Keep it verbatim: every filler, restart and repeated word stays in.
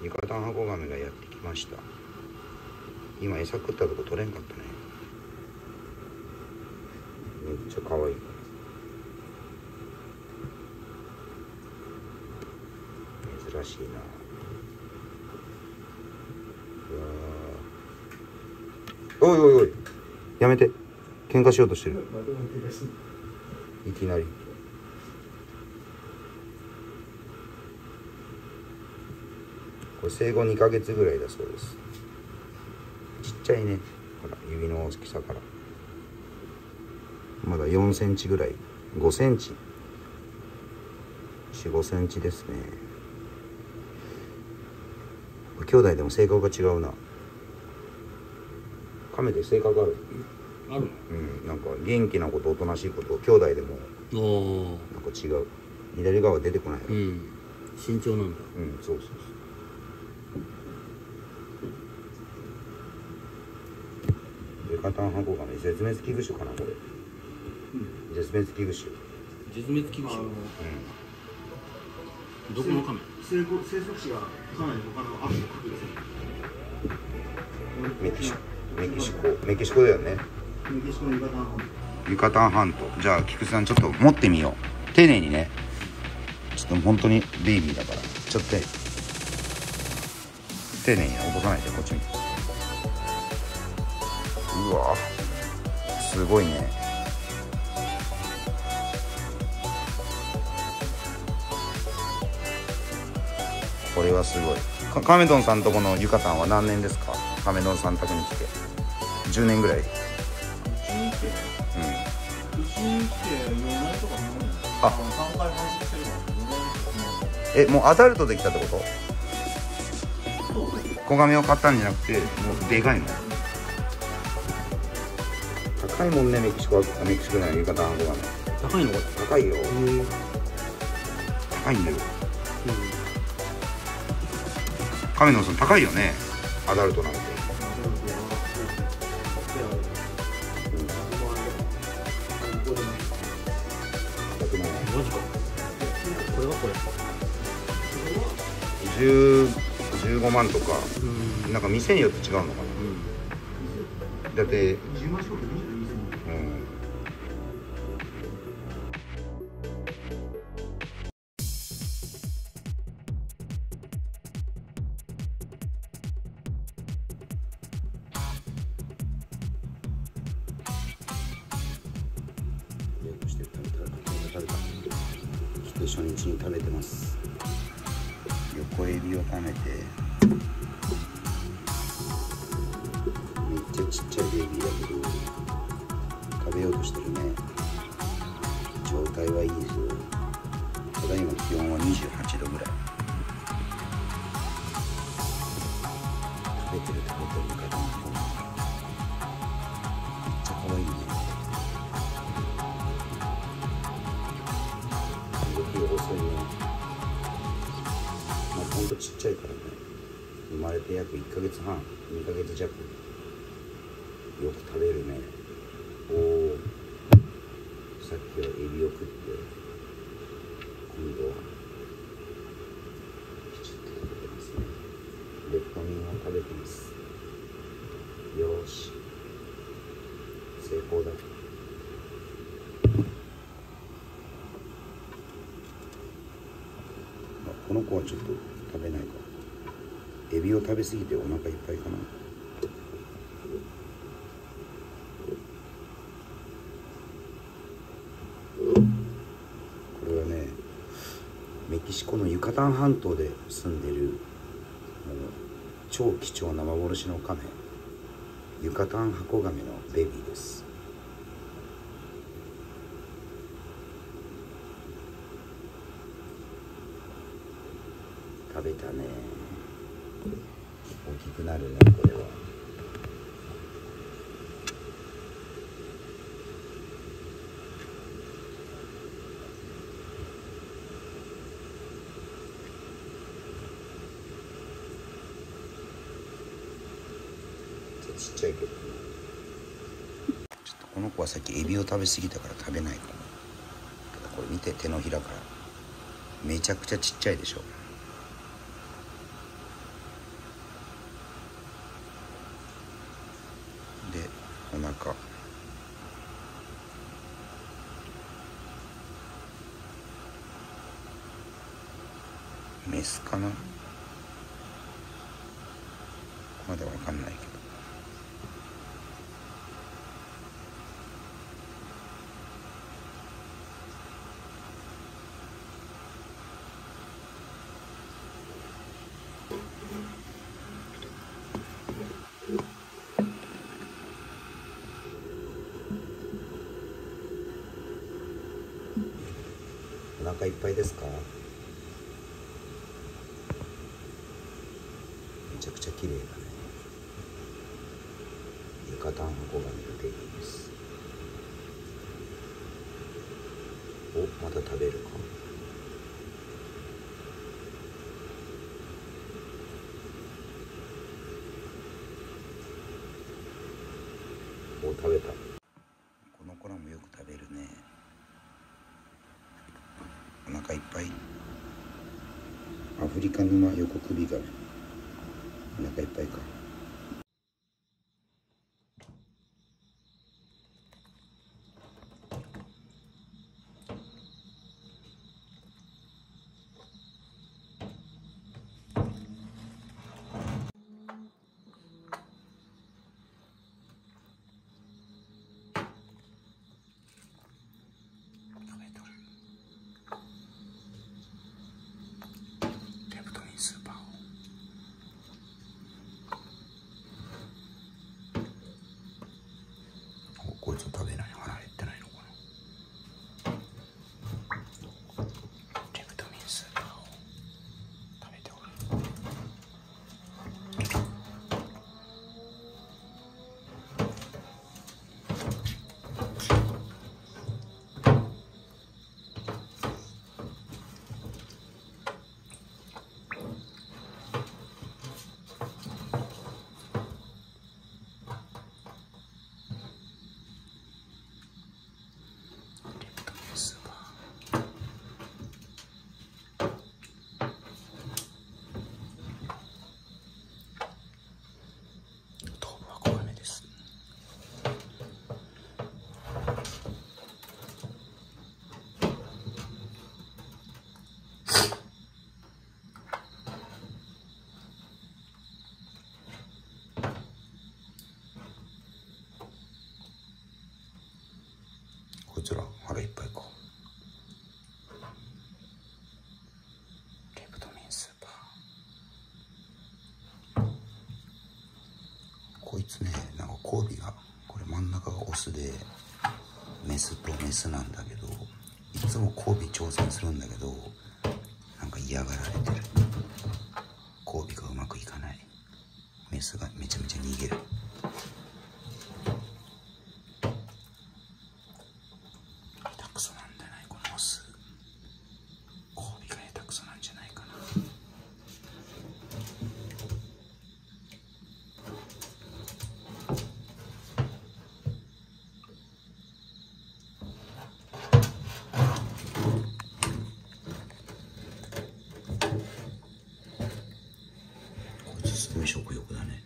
ユカタンハコガメがやってきました。今餌食ったとこ取れんかったね。めっちゃ可愛い。珍しいな。うわおいおいおい、やめて、喧嘩しようとしてる。いきなり。これ生後にかげつぐらいだそうです。ちっちゃいね。ほら、指の大きさからまだよんセンチぐらい、ごセンチ、よん、ごセンチですね。兄弟でも性格が違うな。カメで性格ある？ ある。 うん、なんか元気なこと、おとなしいこと、兄弟でもなんか違う。左側は出てこない。 うん、慎重なんだ。 うん、そうそうそう。ユカタンハコガメ、絶滅危惧種かなこれ。うん、絶滅危惧種。 絶滅危惧種。うん。どこのカメ？ 生息地がかなり他のアフリカ各地。 メキシコ、メキシコ、メキシコだよね。 メキシコのユカタン半島。 ユカタン半島。じゃあ菊池さんちょっと持ってみよう。丁寧にね。ちょっと本当にベイビーだから。ちょっと丁寧に落とさないでこっち見て。うわ、すごいね。これはすごい。カメドンさんとこのユカタンは何年ですか？カメドンさん宅に来てじゅうねんぐらい。うちに来て、うん、うちに来てよねんとかもん。 あ、 さんかい繁殖してるからよねんとかもん。 え、もうアダルトできたってこと？ そう。 子ガメを買ったんじゃなくて、もうでかいの？高いもんね、メキシコは。メキシコのユカタンハコガメ。 高いの？ 高いよ。高いんだよ。うん、カメノンさん高いよね、アダルトなんて。 マジか。これはこれじゅう、じゅうごまんとか、うん、なんか店によって違うのかな、うん、だってうん初日に食べてます。横エビを食べて、めっちゃちっちゃいベイビーだけど食べようとしてるね。状態はいいですよ。ただいま気温はにじゅうはちどぐらい。食べてる食べてる方もめっちゃ可愛いね。遅いね。まあほんとちっちゃいからね。生まれて約いっかげつはん、にかげつじゃく。よく食べるね。おお。さっきはエビを食って、今度はきちっと食べてますね。レッドミンを食べてます。よーし、成功だ。この子はちょっと食べないか。エビを食べ過ぎてお腹いっぱいかな。これはね、メキシコのユカタン半島で住んでる超貴重な幻のカメ、ユカタンハコガメのベビーです。食べたね。大きくなるね、これは。ちっちゃいけどね。ちょっとこの子はさっきエビを食べ過ぎたから食べないかも。これ見て、手のひらからめちゃくちゃちっちゃいでしょ。 かメスかな、まだわかんないけど。お腹いっぱいですか？めちゃくちゃ綺麗だね。床暖箱が見る定義です。お、また食べるか。お、食べた。この子らもよく食べるね。お腹いっぱい。アフリカ沼横首ガメ。お腹いっぱいか。スーパーをこいつ食べない。腹減ってないのかな。レプトミンスーパーを食べておる。こいつら腹いっぱいか。レプトミンスーパー。こいつね、なんか交尾がこれ真ん中がオスでメスとメスなんだけど、いつも交尾挑戦するんだけどなんか嫌がられてる。交尾がうまくいかない。メスがめちゃめちゃ逃げる。下手くそなんじゃないこのオス。交尾が下手くそなんじゃないかな。こいつすごい食欲だね。